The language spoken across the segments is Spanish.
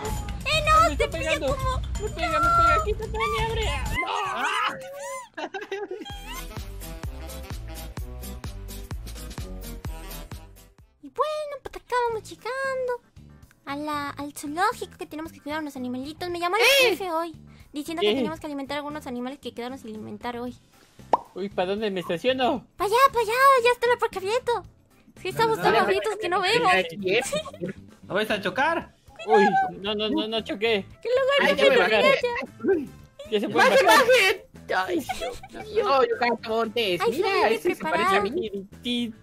No, me te está pilla pegando. como... Me pega, quítate de mi hambre. ¡No! Y bueno, pues acá vamos llegando al zoológico, que tenemos que cuidar a unos animalitos. Me llamó el jefe hoy, diciendo que ¿Qué? teníamos que alimentar a algunos animales que quedaron sin alimentar hoy. Uy, ¿para dónde me estaciono? Para allá, ya está el aparcamiento. Es que estamos tan bajitos que no vemos. ¿No vais a chocar? Uy, no choqué. ¿Qué lugar Ay, de ya me que bajé. Ya se puede ¡Baje, bajar. baje! Ay, Dios. No, yo canto Montes. Ay, Mira, sí, ese se preparado. parece a mí. Ti.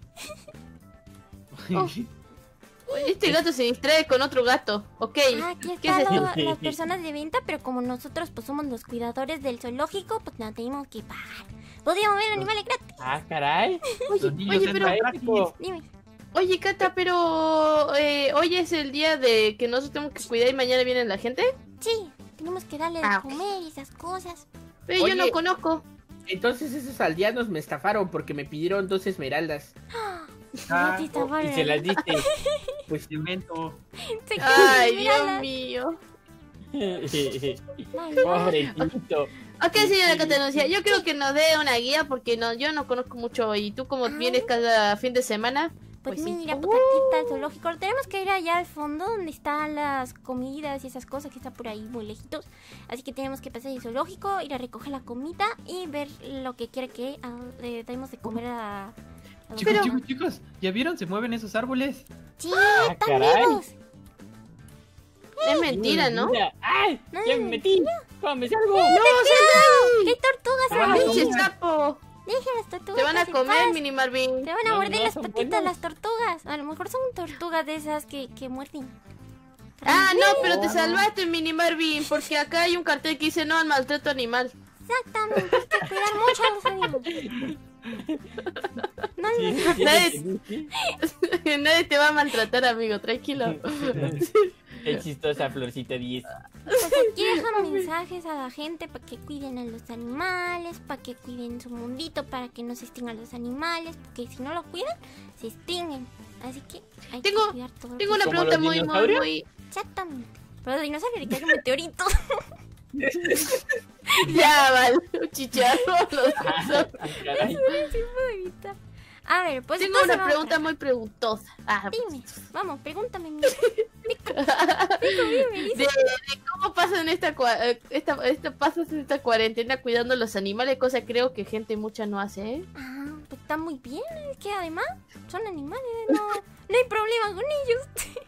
Oye, este gato se distrae con otro gato. Ok, Aquí ¿qué es están esto? las personas de venta, pero como nosotros pues somos los cuidadores del zoológico, pues no tenemos que pagar. Podríamos ver animales gratis. Ah, caray. Los niños oye, entran pero- gratis. Dime. Oye, Cata, pero hoy es el día de que nosotros tenemos que cuidar y mañana viene la gente. Sí, tenemos que darle de Ah, ok. comer y esas cosas. Pero yo Oye. no conozco. Entonces esos aldeanos me estafaron porque me pidieron 2 esmeraldas. Ah, Gatita, Y vale. se las diste. Pues Cemento. Se quedó Ay, sin Dios mirarla. mío. Ay, Pobrecito. Ok, señora Catanuncia, yo creo que nos dé una guía porque yo no conozco mucho y tú como vienes cada fin de semana. Pues Pues sí. mira, pues aquí está el zoológico. Tenemos que ir allá al fondo donde están las comidas y esas cosas que está por ahí muy lejitos. Así que tenemos que pasar el zoológico, ir a recoger la comida y ver lo que quiere que le demos de comer a los... Chicos, chicos, ¿ya vieron? Se mueven esos árboles. Sí, Ah, están caray. vivos. Es mentira, ¿no? Mira. ¡Ay! ¡Ya me metí! ¿Cómo me salgo? ¡No, ¿Qué tortugas Ah, hay? pinche sapo! Deja las tortugas. Te van a en comer, paz. Mini Marvin. Te van a No, morder no, las son patitas buenas. las tortugas. A lo mejor son tortugas de esas que muerden. Ah, no, pero te salvaste, Mini Marvin, porque acá hay un cartel que dice no al maltrato animal. Exactamente, hay que cuidar mucho a los animales. No, Sí, no, sí, Nadie- sí, sí. Nadie te va a maltratar, amigo, tranquilo. Qué chistosa Florcita 10. pues aquí dejan mensajes a la gente para que cuiden a los animales, para que cuiden su mundito, para que no se extingan los animales, porque si no lo cuidan, se extinguen. Así que hay Tengo- que cuidar todo. Tengo una ¿Como pregunta los muy, dinosaurios? muy... Exactamente. Pero los dinosaurios le cae un meteorito. Ya, vale, chicharro. Ah, caray. A ver, pues Tengo pasa una la pregunta otra. muy preguntosa. Ah, Dime, vamos, pregúntame. Dime, de cómo pasan pasas esta cuarentena cuidando los animales, cosa creo que gente mucha no hace, ¿eh? Ah, pues está muy bien, es que además son animales, no hay problema con ellos.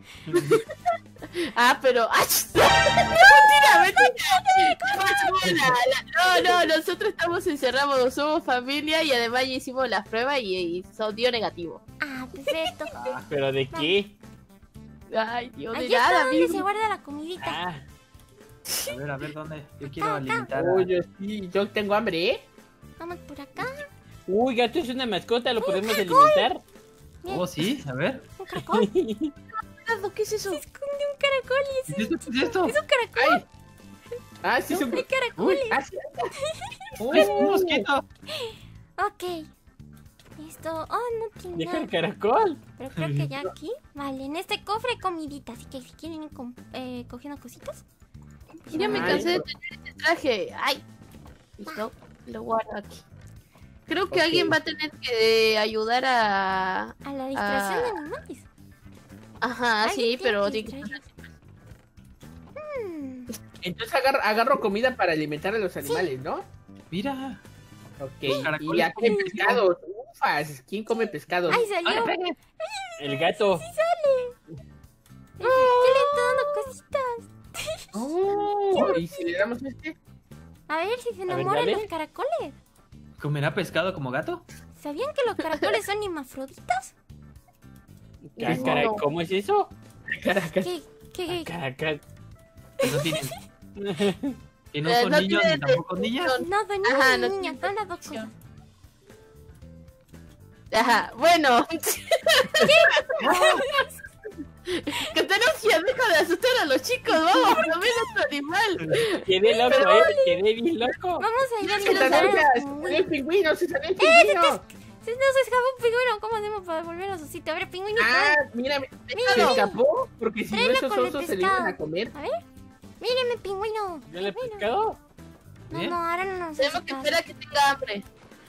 Ah, pero... ¡Ay! mentira! No, nosotros estamos encerrados, somos familia y además ya hicimos la prueba y dio negativo. Ah, perfecto. ¿Pero de qué? Ay, Dios, de Allá está nada, donde amigo. se guarda la comidita. Ah, A ver, ¿dónde? Yo quiero Acá. alimentar Uy, yo tengo hambre, ¿eh? Vamos por acá. uy, gato es una mascota, ¿lo podemos alimentar? Oh, sí, a ver. Un caracol. ¿Qué es eso? Se esconde un caracol y ¿Qué es esto? ¿Qué es esto? es un caracol. ¡Ay! Ah, sí, son... Hay caracoles. Ah, sí. ¡Es un mosquito! Ok. Esto. Oh, no tiene Deja nada. el caracol. Pero creo que ya aquí. Vale, en este cofre hay comidita. Así que si quieren ir cogiendo cositas. pues Ya me Ay. cansé de tener este traje. Ay. Listo, lo guardo aquí. Creo que Ok. alguien va a tener que ayudar a... A la distracción de animales. Ajá, Alguien sí, tiene pero... que tiene que- distraer. Entonces agarro comida para alimentar a los animales, ¿no? Mira. Ok. Caracoles Y ya comen comen pescados. Ufas, ¿quién come pescados? ¡Ay, salió! El gato. ¿Qué le está dando cositas? Oh, ¿y si le damos este? A ver si se ver, enamoran dale. los caracoles. ¿Comerá pescado como gato? ¿Sabían que los caracoles son hermafroditas? ¿Cómo es eso? Caracas. ¿Qué? Caracas. Que no tienen. Que no son No niños tienen ni tampoco niñas. No, son niños Ajá, y no niñas, son las dos cosas. Ajá, bueno. Catanuncia, deja de asustar a los chicos, vamos, no ven otro animal. Quedé loco, quedé bien loco. Vamos a ir a ¡Se alimentar a salió los el pingüinos. pingüino! ¡Se salió el pingüino! Se nos escapó un pingüino. ¿Cómo hacemos para devolverlo a su sitio? A ver, pingüino. Ah, mira, se escapó. Porque si no, Tráelo esos con el osos se lo iban a pescado. comer. A ver. Míreme, pingüino. ¿Ya le he Pingüino. pescado? No, ¿Bien? no, ahora no nos Tenemos hace que caso. esperar a que tenga hambre.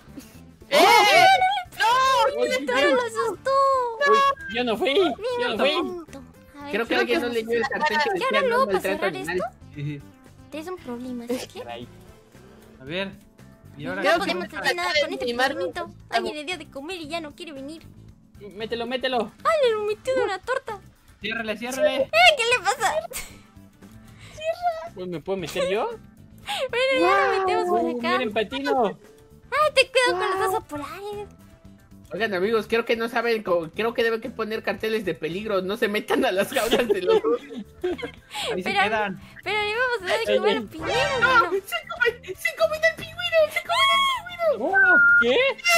Pero lo asustó. Uy, yo no fui. Yo no fui. Tonto. A ver, Creo que alguien no leyó el cartel que ¿Y decía ahora no luego para maltrato cerrar animal. esto? Tienes un problema, ¿sabes qué? Caray. A ver. ¿Y ahora Creo No que podemos me hacer nada sacar con este mi marco. pingüinito. Alguien le dio de comer y ya no quiere venir. Mételo, mételo. ¡Ay, le lo metió de una torta! Ciérrale, ciérrale. ¿Qué le pasa? Pues, ¿me puedo meter yo? Bueno, ya lo metemos por acá. Miren, patino. ¡Ay, te cuido con los osos polares! Oigan, amigos, creo que no saben, creo que deben que poner carteles de peligro. No se metan a las jaulas de los osos. Ahí se Pero- quedan. Pero le vamos a dar de comer a los pingüinos, bueno. ¡Se comen el pingüino! Oh, ¿qué?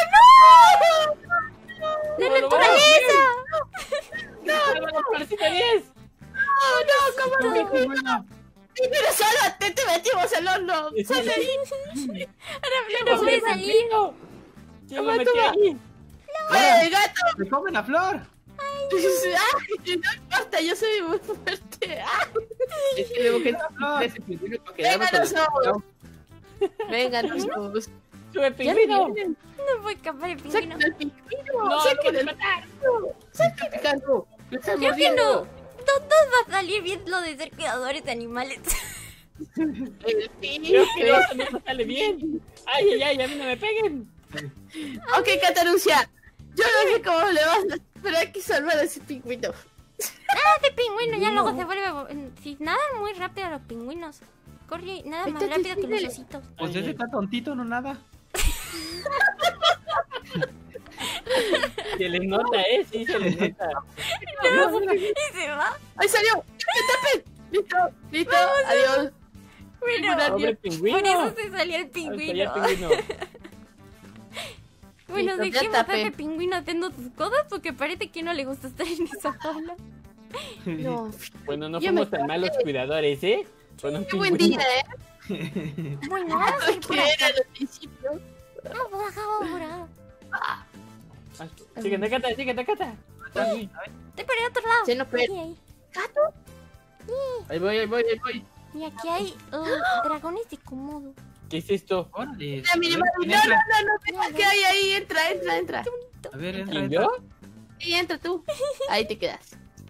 ¡De No, no, naturaleza! ¡No, parecita 10! No, Bueno, pero sálvate, te metimos al horno. Sal de ahí. Ahora no puede salir. Yo lo metí ahí. ¡Ay, gato! ¡Me come la flor! Ay, no importa, yo soy muy fuerte. Ah, Es que luego que no ese pingüino para quedarme Venga, con los el pescado. venga, los ¡Sube, pingüino! No puede escapar el ¡Saquen pingüino. al pingüino! ¡No, ¡Saquen lo al matar! ¡Está picando! ¡Lo está Creo que mordiendo! no. No nos va a salir bien lo de ser cuidadores de animales. el Creo que pingüino! no, no sale bien. ¡Ay, ay, ay! ¡A mí no me peguen! Ok, Catarucia, yo no sé cómo le vas a... Pero hay que salvar a ese pingüino. Este pingüino ya luego se vuelve... Si nadan muy rápido los pingüinos. Corre nada más Esto rápido que los tiene- ositos. Pues ese está tontito, no nada. Se les nota, sí, se les nota. Y se va. ¡Ahí salió! ¡Que tapen! ¡Listo! ¡Listo! ¡Adiós! Bueno, Pobre por pingüino. eso se salió el Ahí pingüino. está ya el pingüino. Bueno, Listo, ya dejemos a tapé. ese pingüino haciendo sus cosas porque parece que no le gusta estar en esa jaula. No. Bueno, no Yo me fuimos tan malos cuidadores, ¿eh? Con un ¡Qué buen pingüino. día, eh! Bueno, vamos a ir por ¿Qué acá. era al principio? Vamos por acá, vamos por acá. Síguete, Cata, síguete, Cata. Estoy por el otro lado. Se nos Aquí, fue. ahí. Ahí voy, ahí voy, ahí voy. Y aquí hay dragones de Komodo. ¿Qué es esto? Mira, mira, no, ¿qué hay ahí? Entra. A ver, entra. Sí, entra tú. Ahí te quedas.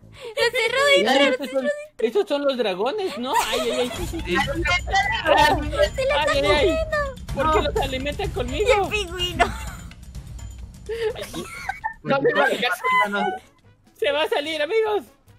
Esos son los dragones, ¿no? Ay, ay, ay. Ay, ay, ay. ¿Por qué los alimentan Y el conmigo? pingüino. No me va a dejar. Se va a salir, amigos.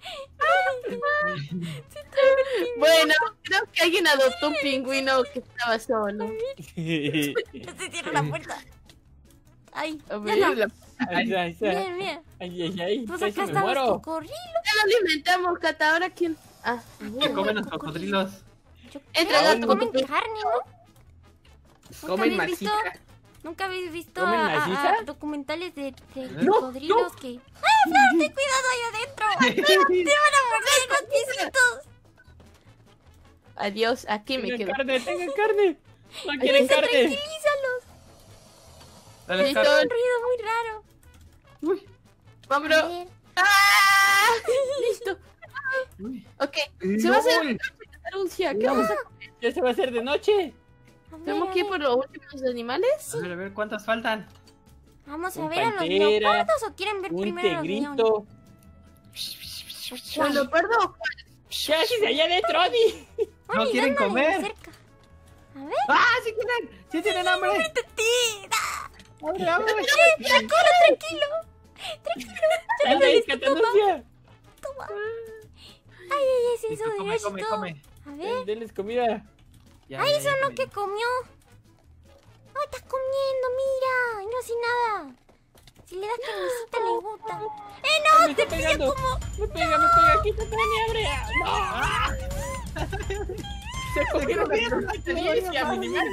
Bueno, creo que alguien adoptó un pingüino que estaba solo. Se cierra la puerta. Ay, A ya ver, no. Ahí está, ahí está. Bien, bien. Ay, ay, ay. Pues Casi acá me estamos muero. cocodrilo. Ya lo alimentamos, Cata. ¿Ahora quién? Ah, ¿Qué comen los cocodrilos? Yo Entra, creo gato, que comen con tu- carne, ¿no? Comen habéis visto? masita. ¿Nunca habéis visto ¿Comen a maciza? documentales de No, cocodrilos que... ¡Ay, Flor, ten cuidado ahí adentro! ¡Te van a morder los piecitos! adiós. Aquí me Tengan quedo. carne, tengan carne. No quieren Dice, carne. tranquilízalos. Dale, Listo. carne. Un ruido muy raro. A Vámonos. ver, ¡Ah! Listo. Uy, Ok. Se va a hacer Uy, Catarucia. ¿Qué vamos a ya se va a hacer de noche. a ver, ¿Tenemos a que ir ver. por los últimos animales? A ver, ¿cuántas faltan? Vamos a un ver a los pantera, leopardos o quieren ver Un primero a los leones. tegrito. Bueno, perdón. ¡Ya, sí, allá adentro, Adi! Bueno, ¿No y quieren dándole de comer? cerca. A ver, ¡Ah, sí quieren! ¡Sí tienen hambre! tira. ¡Abre, abre! Tranquilo. ¡Sal de ahí, Catanuncia! Toma. Ay, ay, se hizo Come, derecho. come, come. A ver. Denles comida. Ya, Ay, ya, eso ya no comí. que comió. Ay, está comiendo, mira. Y no hace nada. Si le das carnecita le gusta. ¡Me está pegando! ¡Me pega! ¡Quítate, Dani, abre! ¡No! Se comieron la experiencia, minimal.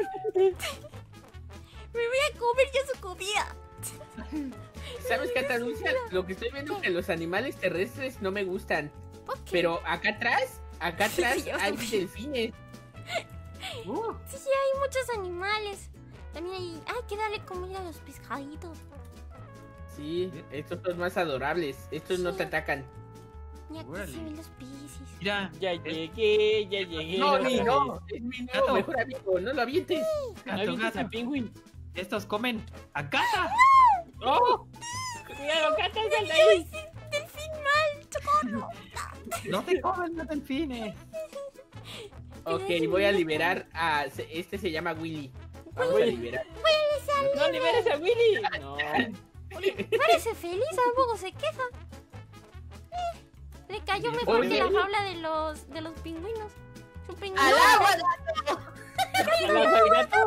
Me voy a comer ya su comida. ¿Sabes, Catarucia? Lo que estoy viendo es que los animales terrestres no me gustan. Ok. Pero acá atrás Sí, hay yo también. delfines. Sí, hay muchos animales. También hay que darle comida a los pescaditos. Sí, estos son más adorables. Estos no te atacan. Y aquí Órale. se ven los peces. Mira, Ya llegué, ya llegué. No, otra ni vez. no. Es mi nuevo Gato. mejor amigo. No lo avientes. ¿No gato, viste gato. a Penguin? Estos comen a Gata. ¡Oh! Cuidado, Cata, sal de ahí. ¡Delfín mal! ¡Socorro! No te comen los delfines. Ok, voy a liberar a... Este se llama Willy. Vamos a Willy. liberar. ¡No liberes a Willy! No. Parece feliz, tampoco se queja. Le cayó mejor Oye. que la jaula de los pingüinos. Su pingüino. ¡Al agua! ¿Hola, soy gato?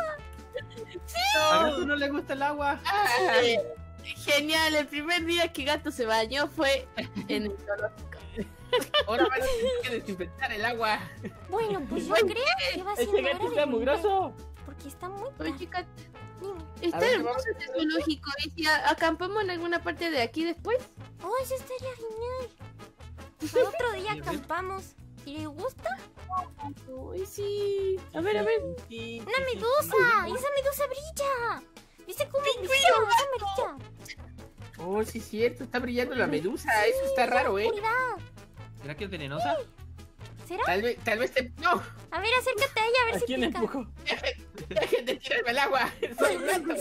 A Gato no le gusta el agua. Genial, el primer día que Gato se bañó fue en el zoológico. Ahora van a tener que desinfectar el agua. Bueno, pues yo creo que va siendo Ese gato hora está de mugroso. porque está muy Oye, Gato, Dime. está A ver, hermoso este zoológico. ¿Y si acampamos en alguna parte de aquí después? Oh, eso estaría genial. Al otro día acampamos. Si le gusta, Uy, sí. A ver, a ver. Sí, una medusa. Y esa medusa brilla. ¿Viste cómo brilla? Esa amarilla. Oh, sí es cierto. Está brillando la medusa. Eso está raro, ¿eh? Oscuridad. ¿Será que es venenosa? ¿Será? Tal vez te... No. A ver, acércate a ella a ver ¿A si quién pica. empujó? Dejen de tirarme al agua. Soy un gato.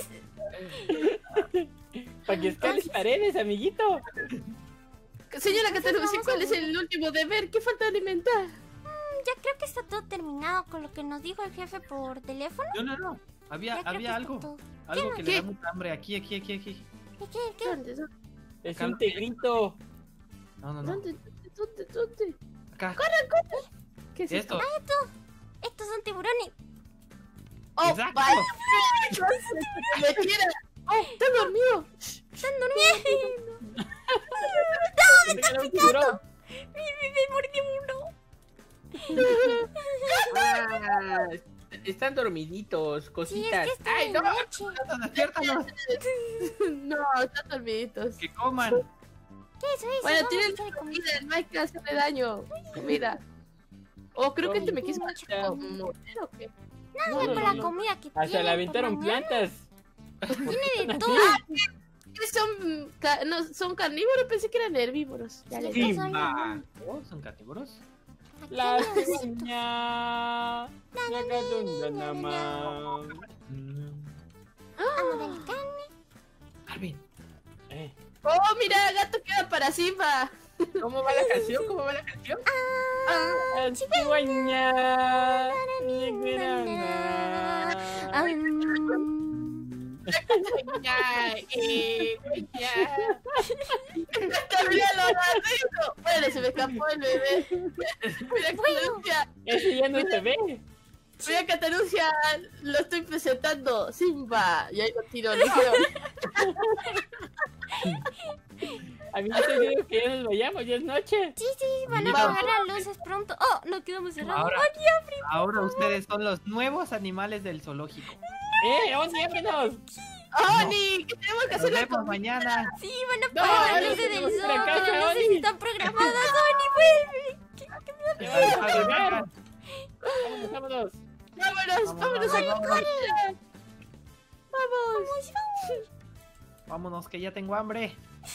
Para que escales paredes, amiguito. Señora Catalucci, ¿cuál es el último deber? ¿Qué falta alimentar? Ya creo que está todo terminado con lo que nos dijo el jefe por teléfono. No. Había Ya creo que está algo. todo. Algo que ¿Qué? le da mucha hambre. Aquí. ¿Qué? ¿Dónde? Es un tigrito. No. ¿Dónde? Acá. ¿Qué es Esto. Estos son tiburones. ¡Oh, Exacto. vaya! ¡Me tira! ¡Oh, está dormido! Están durmiendo. Era un tiburón. Me mordió uno. Ah, están dormiditos, Sí, es cositas. que está Ay, de no. noche. Gato, despiértalos. No, están dormididos. Que coman. ¿Qué es eso? Bueno, Vamos a tienen echarle comida. comida, no hay que hacerle daño. Comida. Oh, creo que este me quiso Ya. morder o qué. No, por la comida que Hasta tiene le aventaron por mañana. plantas. Tiene de todo. ¿Qué son? No, son carnívoros, pensé que eran herbívoros. Ya les Sí. digo. Simba. Oh, ¿son carnívoros? Aquí La hay unos- ciña. La gadunga nama. Vamos a darle carne. Arvin. Oh, mira, gato queda para Simba. ¿Cómo va la canción? ¿Cómo va la canción? Ah, Cigüeña. está lo bueno, se me escapó el bebé. Mira, Catalucia. Ese ya no se ve. Mira, Catalucia, lo estoy presentando. Simba. Y ahí lo tiro, lo tiro. A mí no te digo que ya nos vayamos, ya es noche. Sí, van a Vamos. apagar las luces pronto. Oh, no quedamos cerrados. Ahora ustedes son los nuevos animales del zoológico. Vamos, ábrenos. Oni, que tenemos que Nos hacer la vemos mañana. Sí, van a apagar las Oni, luces del tenemos que ir a sol. casa, No sé Oni. si están programadas. Oni, vuelve. Ya vamos a llegar. Vámonos. Vámonos a comer. Vamos. Vámonos, que ya tengo hambre.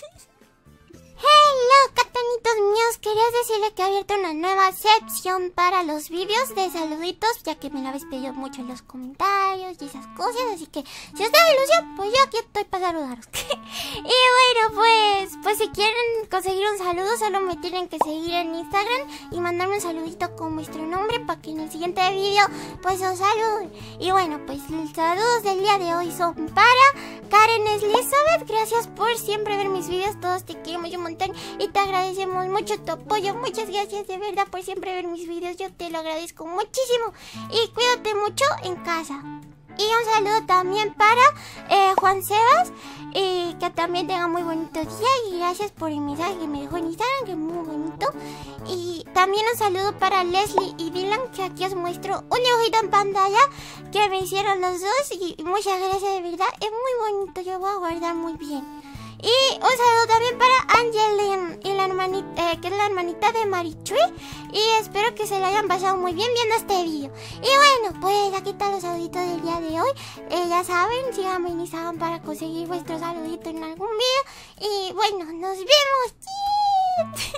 Hello, catanitos míos. Quería decirles que he abierto una nueva sección para los vídeos de saluditos, ya que me lo habéis pedido mucho en los comentarios y esas cosas. Así que si os da ilusión, pues yo aquí estoy para saludaros. Y bueno, pues si quieren conseguir un saludo, solo me tienen que seguir en Instagram y mandarme un saludito con vuestro nombre para que en el siguiente video pues os salude. Y bueno, pues los saludos del día de hoy son para Karen Elizabeth. Gracias por siempre ver mis videos. Todos te queremos un montón y te agradecemos mucho tu apoyo. Muchas gracias de verdad por siempre ver mis videos. Yo te lo agradezco muchísimo. Y cuídate mucho en casa. Y un saludo también para Juan Sebas. Que también tenga muy bonito día. Y gracias por el mensaje que me dejó en Instagram, que es muy bonito. Y también un saludo para Leslie y Dylan, que aquí os muestro un dibujito en pantalla que me hicieron los dos. Y muchas gracias de verdad. Es muy bonito, yo lo voy a guardar muy bien. Y un saludo también para Angeline, y la hermanita, que es la hermanita de Marichui. Y espero que se lo hayan pasado muy bien viendo este video. Y bueno, pues aquí están los saluditos del día de hoy. Ya saben, síganme en Instagram para conseguir vuestro saludito en algún video. Y bueno, nos vemos.